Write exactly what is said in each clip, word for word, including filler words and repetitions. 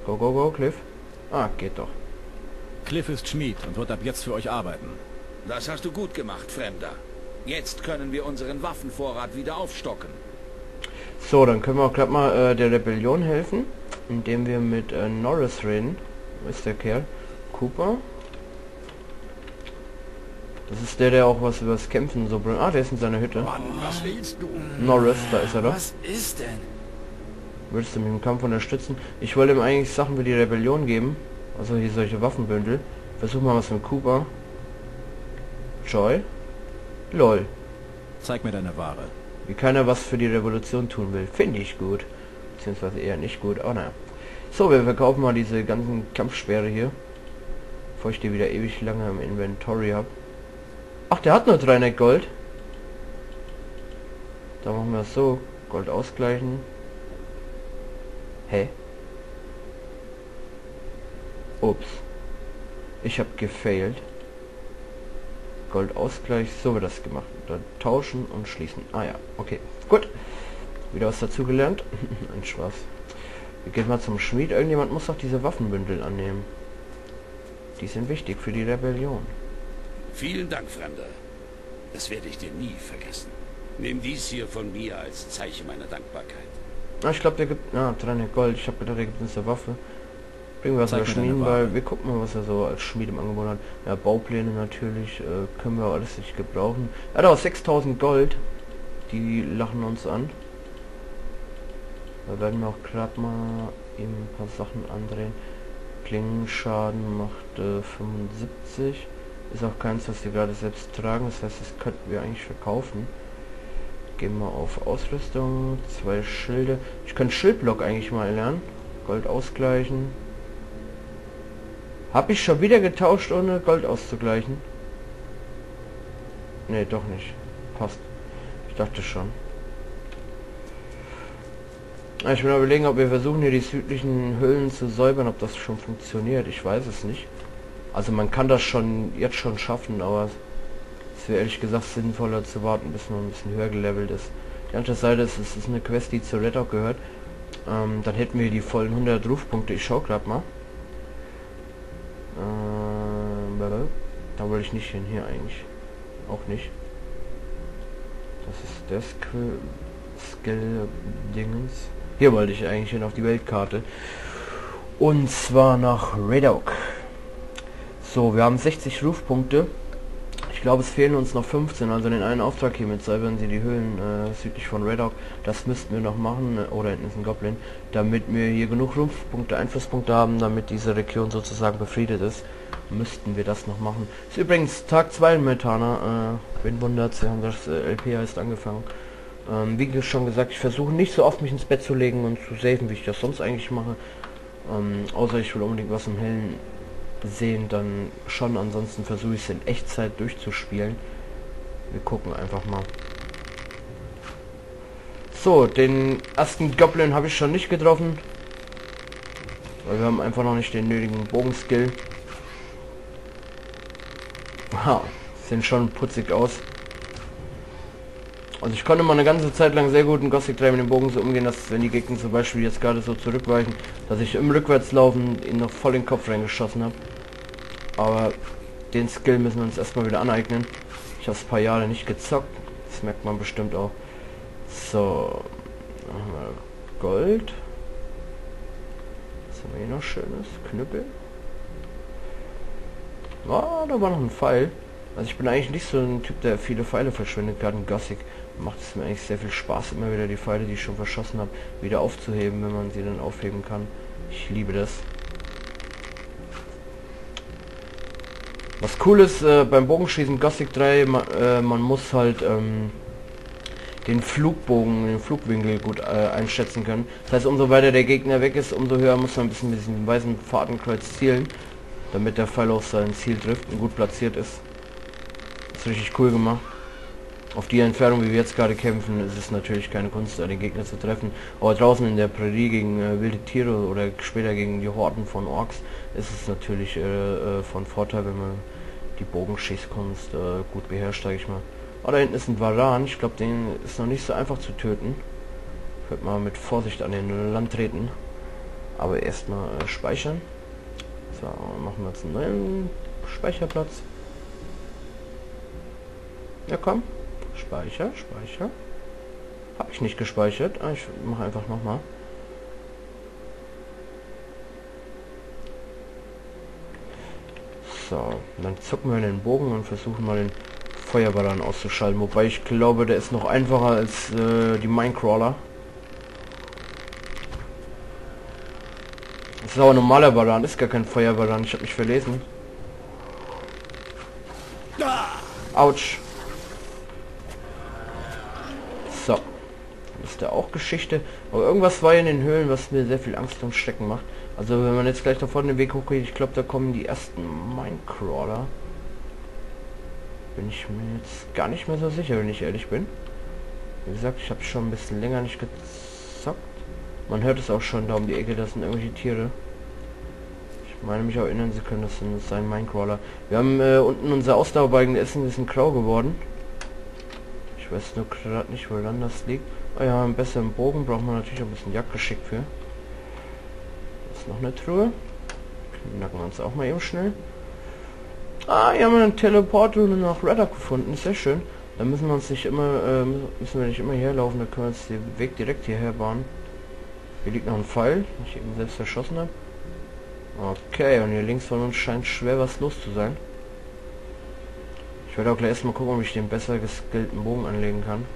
Go, go, go, Cliff. Ah, geht doch. Cliff ist Schmied und wird ab jetzt für euch arbeiten. Das hast du gut gemacht, Fremder. Jetzt können wir unseren Waffenvorrat wieder aufstocken. So, dann können wir auch gerade mal äh, der Rebellion helfen, indem wir mit äh, Norris reden. Wo ist der Kerl? Cooper. Das ist der, der auch was über das Kämpfen so bringt. Ah, der ist in seiner Hütte. Mann, was willst du? Norris, da ist er doch. Was ist denn? Würdest du mich im Kampf unterstützen? Ich wollte ihm eigentlich Sachen für die Rebellion geben. Also hier solche Waffenbündel. Versuch mal was mit Cooper. Joy. Lol. Zeig mir deine Ware. Wie keiner was für die Revolution tun will. Finde ich gut. Beziehungsweise eher nicht gut. Oh naja. So, wir verkaufen mal diese ganzen Kampfsperre hier. Bevor ich die wieder ewig lange im Inventory habe. Ach, der hat nur dreihundert Gold. Da machen wir es so. Gold ausgleichen. Hä? Ups. Ich habe gefailt. Goldausgleich, so wird das gemacht. Dann tauschen und schließen. Ah ja, okay. Gut. Wieder was dazugelernt. Ein Spaß. Wir gehen mal zum Schmied. Irgendjemand muss doch diese Waffenbündel annehmen. Die sind wichtig für die Rebellion. Vielen Dank, Fremder. Das werde ich dir nie vergessen. Nimm dies hier von mir als Zeichen meiner Dankbarkeit. Ah, ich glaube, der gibt... Ah, dreihundert Gold. Ich habe gedacht, der gibt uns eine Waffe. Bringen wir was über Schmieden, weil wir gucken mal, was er so als Schmied im Angebot hat. Ja, Baupläne natürlich, äh, können wir alles nicht gebrauchen. Er hat auch sechstausend Gold. Die lachen uns an. Da werden wir auch gerade mal ihm ein paar Sachen andrehen. Klingenschaden macht äh, fünfundsiebzig. Ist auch keins, was wir gerade selbst tragen. Das heißt, das könnten wir eigentlich verkaufen. Gehen wir auf Ausrüstung. Zwei Schilde. Ich könnte Schildblock eigentlich mal lernen. Gold ausgleichen. Habe ich schon wieder getauscht, ohne Gold auszugleichen? Ne, doch nicht. Passt. Ich dachte schon. Ich bin überlegen, ob wir versuchen, hier die südlichen Höhlen zu säubern, ob das schon funktioniert. Ich weiß es nicht. Also man kann das schon jetzt schon schaffen, aber es wäre ehrlich gesagt sinnvoller zu warten, bis man ein bisschen höher gelevelt ist. Die andere Seite ist, es ist eine Quest, die zu Red Hawk gehört. Ähm, dann hätten wir die vollen hundert Rufpunkte. Ich schau gerade mal. Ähm, da wollte ich nicht hin, hier eigentlich. Auch nicht. Das ist das Skill-Dingens. Hier wollte ich eigentlich hin, auf die Weltkarte. Und zwar nach Red Hawk. So, wir haben sechzig Rufpunkte. Ich glaube, es fehlen uns noch fünfzehn, also den einen Auftrag hier mit säubern Sie die Höhlen äh, südlich von Red Hawk. Das müssten wir noch machen, äh, oder hinten ist ein Goblin, damit wir hier genug Rufpunkte, Einflusspunkte haben, damit diese Region sozusagen befriedet ist. Müssten wir das noch machen. Ist übrigens Tag zwei in Metana, äh, wen wundert's, wir haben das äh, L P heißt angefangen. Ähm, wie schon gesagt, ich versuche nicht so oft mich ins Bett zu legen und zu saven, wie ich das sonst eigentlich mache. Ähm, außer ich will unbedingt was im Hellen sehen, dann schon, ansonsten versuche ich es in Echtzeit durchzuspielen. Wir gucken einfach mal. So, den ersten Goblin habe ich schon nicht getroffen, weil wir haben einfach noch nicht den nötigen Bogenskill. Wow, sehen schon putzig aus. Also ich konnte mal eine ganze Zeit lang sehr gut in Gothic drei mit dem Bogen so umgehen, dass wenn die Gegner zum Beispiel jetzt gerade so zurückweichen, dass ich im Rückwärtslaufen ihn noch voll in den Kopf reingeschossen habe. Aber den Skill müssen wir uns erstmal wieder aneignen. Ich habe es ein paar Jahre nicht gezockt. Das merkt man bestimmt auch. So. Gold. Was haben wir hier noch Schönes? Knüppel. Oh, da war noch ein Pfeil. Also ich bin eigentlich nicht so ein Typ, der viele Pfeile verschwendet. Gerade in Gothic macht es mir eigentlich sehr viel Spaß, immer wieder die Pfeile, die ich schon verschossen habe, wieder aufzuheben, wenn man sie dann aufheben kann. Ich liebe das. Was cool ist äh, beim Bogenschießen Gothic drei, man, äh, man muss halt ähm, den Flugbogen, den Flugwinkel gut äh, einschätzen können. Das heißt, umso weiter der Gegner weg ist, umso höher muss man ein bisschen mit diesem weißen Fadenkreuz zielen, damit der Pfeil auf sein Ziel trifft und gut platziert ist. Das ist richtig cool gemacht. Auf die Entfernung, wie wir jetzt gerade kämpfen, ist es natürlich keine Kunst, den Gegner zu treffen. Aber draußen in der Prärie gegen äh, wilde Tiere oder später gegen die Horden von Orks ist es natürlich äh, äh, von Vorteil, wenn man die Bogenschießkunst äh, gut beherrscht, sage ich mal. Oh, da hinten ist ein Varan. Ich glaube, den ist noch nicht so einfach zu töten. Ich würde mal mit Vorsicht an den Land treten. Aber erstmal äh, speichern. So, machen wir jetzt einen neuen Speicherplatz. Ja komm, Speicher, Speicher. Habe ich nicht gespeichert. Ah, ich mache einfach nochmal. So, dann zucken wir den Bogen und versuchen mal den Feuerballon auszuschalten. Wobei ich glaube, der ist noch einfacher als äh, die Minecrawler. Das ist aber ein normaler Ballon, ist gar kein Feuerballon. Ich habe mich verlesen. Autsch. So. Dann ist da auch Geschichte. Aber irgendwas war in den Höhlen, was mir sehr viel Angst und Schrecken macht. Also wenn man jetzt gleich da vorne den Weg hochgeht, ich glaube, da kommen die ersten Minecrawler. Bin ich mir jetzt gar nicht mehr so sicher, wenn ich ehrlich bin. Wie gesagt, ich habe schon ein bisschen länger nicht gezockt. Man hört es auch schon da um die Ecke, das sind irgendwelche Tiere. Ich meine mich auch erinnern zu können, das sind sein Minecrawler. Wir haben äh, unten unser Ausdauerbalken, der ist ein bisschen grau geworden. Ich weiß nur gerade nicht, woran das liegt. Oh ja, einen besseren Bogen braucht man natürlich auch ein bisschen Jagdgeschick für. Noch eine Truhe. Knacken wir uns auch mal eben schnell. Ah, hier haben wir einen Teleport nach Reddock gefunden. Sehr schön. Da müssen wir uns nicht immer, äh, müssen wir nicht immer herlaufen. Da können wir uns den Weg direkt hierher bahnen. Hier liegt noch ein Pfeil, den ich eben selbst verschossen habe. Okay, und hier links von uns scheint schwer was los zu sein. Ich werde auch gleich erstmal gucken, ob ich den besser geskillten Bogen anlegen kann.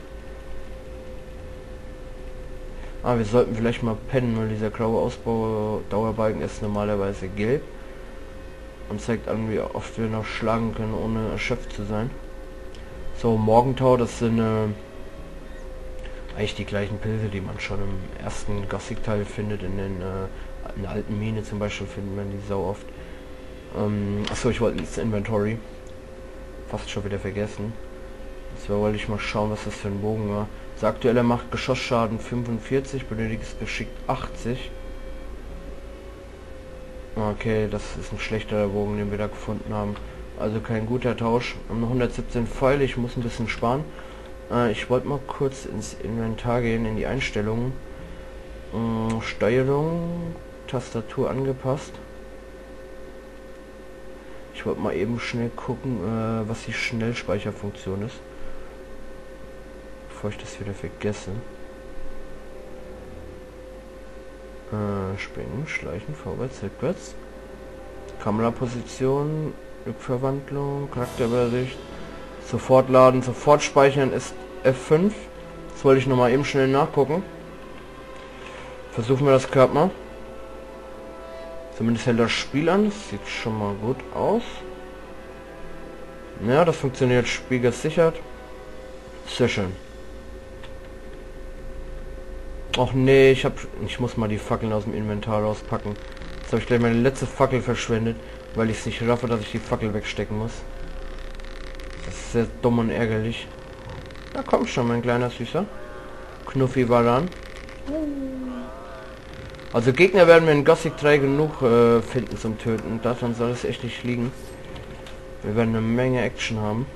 Ah, wir sollten vielleicht mal pennen, weil dieser graue Ausbau-Dauerbalken ist normalerweise gelb und zeigt an, wie oft wir noch schlagen können, ohne erschöpft zu sein. So, Morgentau, das sind äh, eigentlich die gleichen Pilze, die man schon im ersten Gothic-Teil findet. In den äh, in der alten Mine zum Beispiel findet man die sau oft. Ähm, achso, ich wollte ins Inventory. Fast schon wieder vergessen. So, wollte ich mal schauen, was das für ein Bogen war. Das aktuelle macht Geschossschaden fünfundvierzig, benötigtes Geschick achtzig. Okay, das ist ein schlechterer Bogen, den wir da gefunden haben. Also kein guter Tausch. Wir haben noch hundertsiebzehn Pfeile, ich muss ein bisschen sparen. Äh, ich wollte mal kurz ins Inventar gehen, in die Einstellungen. Äh, Steuerung, Tastatur angepasst. Ich wollte mal eben schnell gucken, äh, was die Schnellspeicherfunktion ist. Bevor ich das wieder vergesse. Äh, springen, schleichen, vorwärts, rückwärts. Kameraposition, Rückverwandlung, Charakterübersicht. Sofort laden, sofort speichern ist F fünf. Das wollte ich noch mal eben schnell nachgucken. Versuchen wir das gerade mal. Zumindest hält das Spiel an. Das sieht schon mal gut aus. Ja, das funktioniert spiegelsichert. Sehr schön. Ach nee, ich hab, ich muss mal die Fackeln aus dem Inventar rauspacken. Jetzt habe ich gleich meine letzte Fackel verschwendet, weil ich es nicht raffe, dass ich die Fackel wegstecken muss. Das ist sehr dumm und ärgerlich. Na komm schon, mein kleiner Süßer. Knuffi war dann. Also Gegner werden wir in Gothic drei genug äh, finden zum Töten. Daran soll es echt nicht liegen. Wir werden eine Menge Action haben.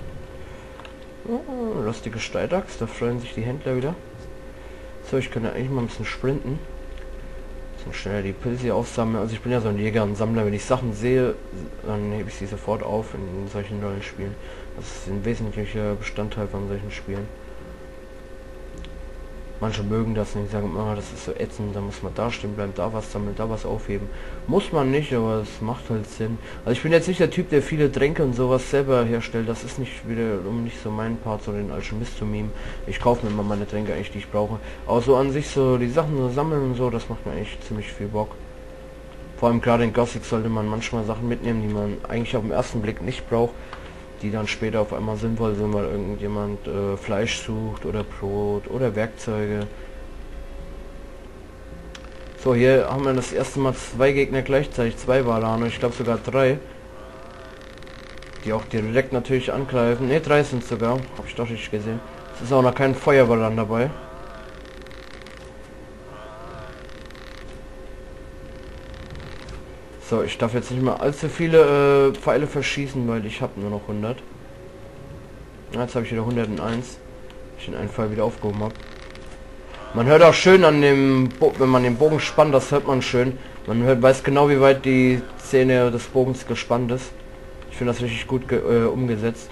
Oh, lustige Steidachs, da freuen sich die Händler wieder. So, ich könnte eigentlich mal ein bisschen sprinten. Ein bisschen schneller die Pilze aufsammeln. Also ich bin ja so ein Jäger und Sammler. Wenn ich Sachen sehe, dann hebe ich sie sofort auf in solchen Rollenspielen. Das ist ein wesentlicher Bestandteil von solchen Spielen. Manche mögen das nicht, sagen, oh, das ist so ätzend, da muss man da stehen bleiben, da was sammeln, da was aufheben. Muss man nicht, aber es macht halt Sinn. Also ich bin jetzt nicht der Typ, der viele Tränke und sowas selber herstellt. Das ist nicht wieder um nicht so mein Part, so den Alchemist zu mimen. Ich kaufe mir immer meine Tränke eigentlich, die ich brauche. Aber so an sich so die Sachen so sammeln und so, das macht mir eigentlich ziemlich viel Bock. Vor allem gerade in Gothic sollte man manchmal Sachen mitnehmen, die man eigentlich auf den ersten Blick nicht braucht, die dann später auf einmal sinnvoll sind, weil irgendjemand äh, Fleisch sucht oder Brot oder Werkzeuge. So, hier haben wir das erste Mal zwei Gegner gleichzeitig, zwei Valane, ich glaube sogar drei, die auch direkt natürlich angreifen. Ne, drei sind sogar, habe ich doch nicht gesehen. Es ist auch noch kein Feuerballan dabei. So, ich darf jetzt nicht mehr allzu viele äh, Pfeile verschießen, weil ich habe nur noch hundert. Jetzt habe ich wieder hunderteins, ich den einen Pfeil wieder aufgehoben habe. Man hört auch schön an dem, Bo wenn man den Bogen spannt, das hört man schön. Man hört, weiß genau, wie weit die Zähne des Bogens gespannt ist. Ich finde das richtig gut ge äh, umgesetzt.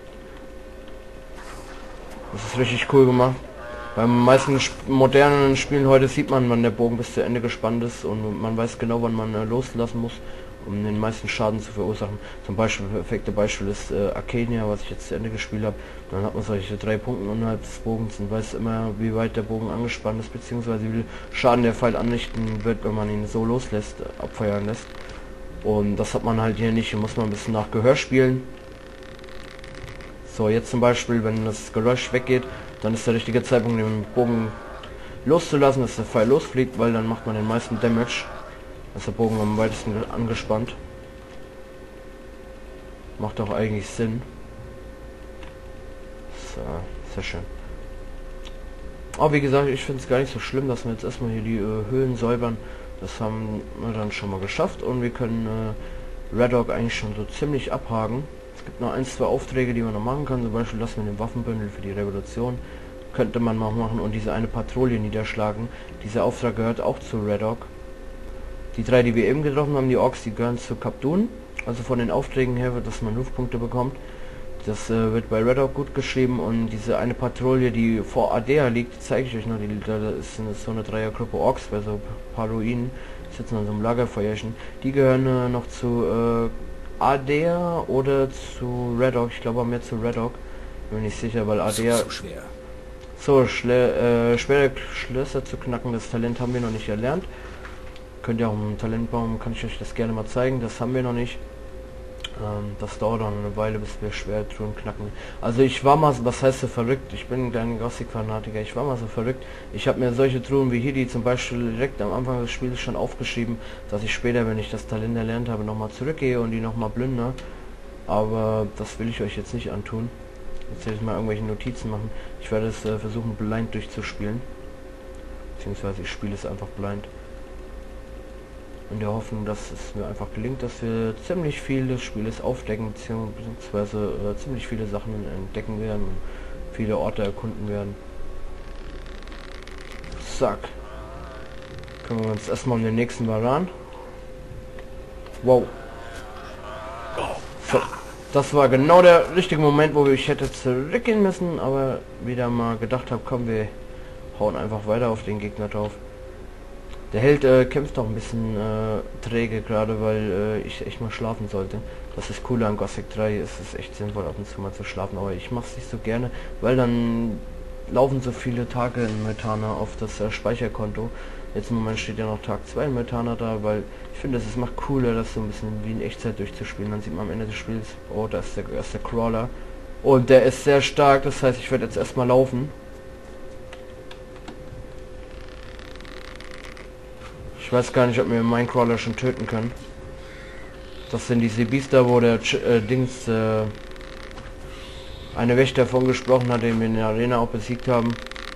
Das ist richtig cool gemacht. Beim meisten sp modernen Spielen heute sieht man, wann der Bogen bis zu Ende gespannt ist und man weiß genau, wann man äh, loslassen muss, um den meisten Schaden zu verursachen. Zum Beispiel, perfekte Beispiel ist äh, Arcania, was ich jetzt zu Ende gespielt habe. Dann hat man solche drei Punkte innerhalb des Bogens und weiß immer, wie weit der Bogen angespannt ist, beziehungsweise wie viel Schaden der Pfeil anrichten wird, wenn man ihn so loslässt, äh, abfeuern lässt. Und das hat man halt hier nicht. Hier muss man ein bisschen nach Gehör spielen. So, jetzt zum Beispiel, wenn das Geräusch weggeht, dann ist der richtige Zeitpunkt, den Bogen loszulassen, dass der Pfeil losfliegt, weil dann macht man den meisten Damage. Das ist der Bogen am weitesten angespannt. Macht auch eigentlich Sinn. So, sehr schön. Aber wie gesagt, ich finde es gar nicht so schlimm, dass wir jetzt erstmal hier die äh, Höhlen säubern. Das haben wir dann schon mal geschafft und wir können äh, Red Dog eigentlich schon so ziemlich abhaken. Es gibt noch ein, zwei Aufträge, die man noch machen kann. Zum Beispiel lassen wir den Waffenbündel für die Revolution. Könnte man mal machen und diese eine Patrouille niederschlagen. Dieser Auftrag gehört auch zu Red Dog. Die drei, die wir eben getroffen haben, die Orks, die gehören zu Kapdun. Also von den Aufträgen her wird, dass man Rufpunkte bekommt. Das äh, wird bei Red Dog gut geschrieben und diese eine Patrouille, die vor Ardea liegt, die zeige ich euch noch. Die, da ist so eine Dreiergruppe Orks bei so ein paar Ruinen, sitzen an so einem Lagerfeuerchen. Die gehören äh, noch zu äh, Ardea oder zu Red Dog. Ich glaube mehr zu Red Dog. Bin nicht sicher, weil Ardea... So schwer. So, schle äh, schwere Schlösser zu knacken, das Talent haben wir noch nicht erlernt. Könnt ihr auch im Talentbaum, kann ich euch das gerne mal zeigen, das haben wir noch nicht. Ähm, das dauert dann eine Weile, bis wir schwere Truhen knacken. Also ich war mal, was heißt so verrückt, ich bin ein kleiner Gothic-Fanatiker, ich war mal so verrückt. Ich habe mir solche Truhen wie hier, die zum Beispiel direkt am Anfang des Spiels schon aufgeschrieben, dass ich später, wenn ich das Talent erlernt habe, nochmal zurückgehe und die nochmal plündere. Aber das will ich euch jetzt nicht antun. Jetzt werde ich mal irgendwelche Notizen machen. Ich werde es äh, versuchen, blind durchzuspielen. Beziehungsweise ich spiele es einfach blind. In der Hoffnung, dass es mir einfach gelingt, dass wir ziemlich viel des Spieles aufdecken, beziehungsweise äh, ziemlich viele Sachen entdecken werden und viele Orte erkunden werden. Zack. Kümmern wir uns erstmal um den nächsten Varan. Wow. So. Das war genau der richtige Moment, wo ich hätte zurückgehen müssen, aber wieder mal gedacht habe, komm, wir hauen einfach weiter auf den Gegner drauf. Der Held äh, kämpft auch ein bisschen äh, träge, gerade weil äh, ich echt mal schlafen sollte. Das ist cooler an Gothic drei, es ist echt sinnvoll ab und zu mal zu schlafen, aber ich mache es nicht so gerne, weil dann laufen so viele Tage in Metana auf das äh, Speicherkonto. Jetzt im Moment steht ja noch Tag zwei in Metana da, weil ich finde, es macht cooler, das so ein bisschen wie in Echtzeit durchzuspielen. Dann sieht man am Ende des Spiels, oh, da ist der, da ist der Crawler. Und der ist sehr stark, das heißt, ich werde jetzt erstmal laufen. Ich weiß gar nicht, ob wir meinen Crawler schon töten können. Das sind diese Biester, wo der Ch äh, Dings, äh, eine Wächter davon gesprochen hat, den wir in der Arena auch besiegt haben.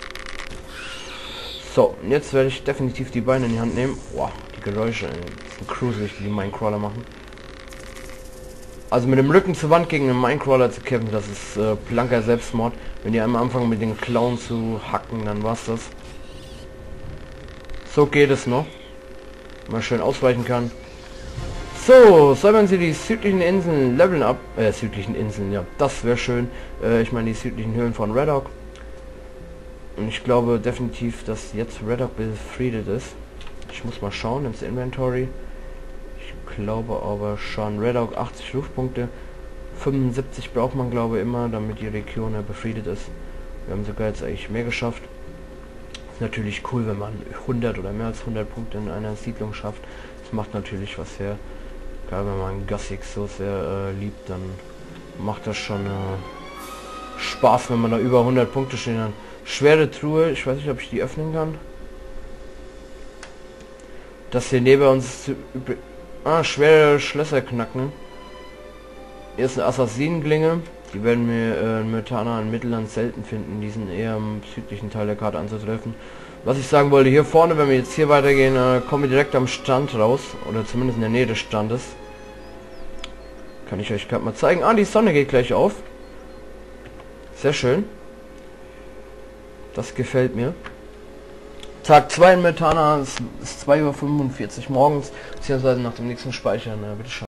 So, jetzt werde ich definitiv die Beine in die Hand nehmen. Boah, die Geräusche, das sind gruselig, die Minecrawler machen. Also mit dem Rücken zur Wand gegen einen Minecrawler zu kämpfen, das ist äh, blanker Selbstmord. Wenn die am Anfang mit den Klauen zu hacken, dann war's das. So geht es noch. Mal schön ausweichen kann. So, säubern Sie die südlichen Inseln leveln ab. Äh, südlichen Inseln, ja, das wäre schön. Äh, ich meine die südlichen Höhlen von Red Dog. Und ich glaube definitiv, dass jetzt Red Dog befriedet ist. Ich muss mal schauen ins Inventory. Ich glaube aber schon Red Dog achtzig Rufpunkte. fünfundsiebzig braucht man glaube immer, damit die Region befriedet ist. Wir haben sogar jetzt eigentlich mehr geschafft. Ist natürlich cool, wenn man hundert oder mehr als hundert Punkte in einer Siedlung schafft. Das macht natürlich was her. Gerade wenn man Gothic so sehr äh, liebt, dann macht das schon äh, Spaß, wenn man da über hundert Punkte stehen hat. Schwere Truhe, ich weiß nicht, ob ich die öffnen kann. Das hier neben uns... Ah, schwere Schlösser knacken. Hier ist eine Assassinenglinge. Die werden wir äh, in Metana in Mittelland selten finden. Die sind eher im südlichen Teil der Karte anzutreffen. Was ich sagen wollte, hier vorne, wenn wir jetzt hier weitergehen, äh, kommen wir direkt am Strand raus. Oder zumindest in der Nähe des Strandes. Kann ich euch gerade mal zeigen. Ah, die Sonne geht gleich auf. Sehr schön. Das gefällt mir. Tag zwei in Metana, es ist zwei Uhr fünfundvierzig morgens, beziehungsweise nach dem nächsten Speichern, äh, bitte schön.